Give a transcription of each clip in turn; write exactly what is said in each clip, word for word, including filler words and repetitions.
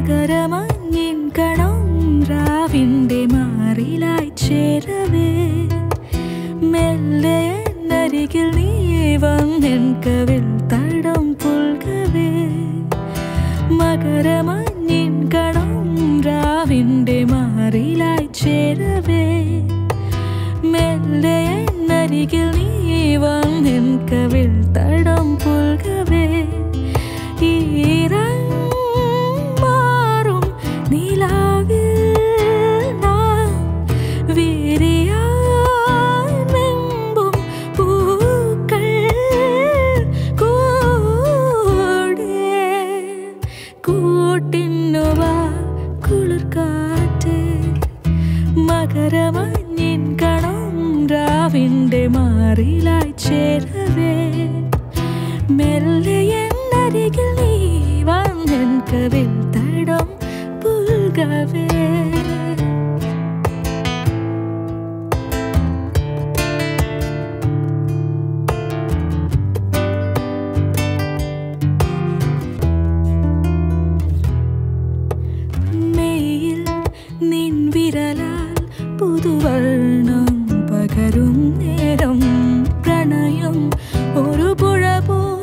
മകരമഞ്ഞിൻ കണം രാവിൻ്റെ മാറിലായി ചേരവേ മെല്ലെ എന്നരികിൽ നീ വന്നെൻ കവിൽ തടം പുൽകവേ മകരമഞ്ഞിൻ കണം രാവിൻ്റെ മാറിലായി ചേരവേ മെല്ലെ എന്നരികിൽ നീ വന്നെൻ കവിൽ തടം പുൽകവേ ഈറൻ മാറും നിലാവിൽ നാം വിരിയാൻ വെമ്പും പൂക്കൾ കൂടെ കൂട്ടിന്നുവാ കുളിർക്കാറ്റ് മകരമഞ്ഞിൻ കണം രാവിൻ്റെ മാറിലായി ചേരവേ മെല്ലെ എന്നരികിൽ നീ വന്നെൻ കവിൽ തടം പുൽകവേ മെയ്യിൽ നിൻ വിരലാൽ പുതുവർണ്ണം പകരും നേരം പ്രണയം ഒരു പുഴ പോൽ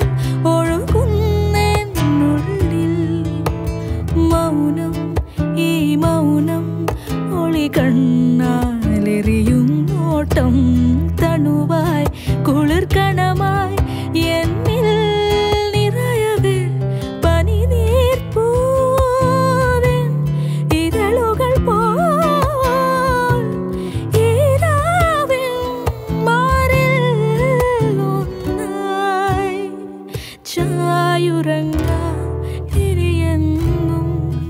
ഒഴുകുന്നെന്നുള്ളിൽ മൗനം ഈ മൗനം ഒളി കണ്ണാലെറിയും നോട്ടം തണുവായി കുളിർക്കണമായി എന്നിൽ നിറയവേ പനി നീർപ്പൂവിൻ ഇതളുകൾ പോൽ ഈരാവിൻ മാറിൽ ഒന്നായി ചായുറങ്ങാം ഇനിയെന്നും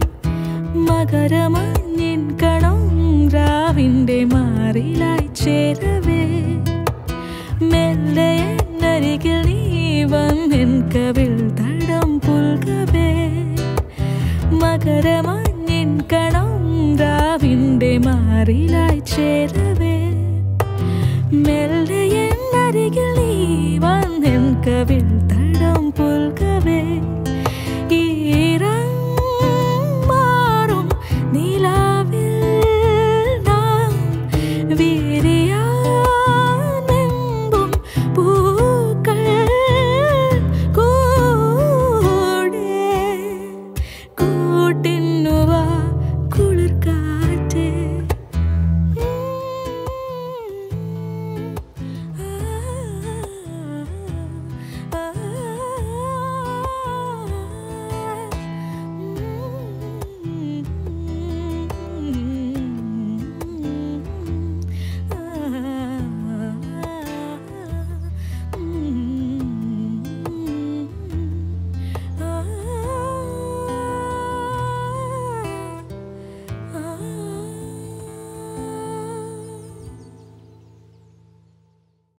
മകരമഞ്ഞിൻ കണം രാവിൻ്റെ മാറിലായി ചേരവേ മെല്ലെ എന്നരികിൽ നീ വന്നെൻ കവിൽ തടം പുൽകവേ മകരമഞ്ഞിൻ കണം രാവിൻ്റെ മാറിലായി ചേര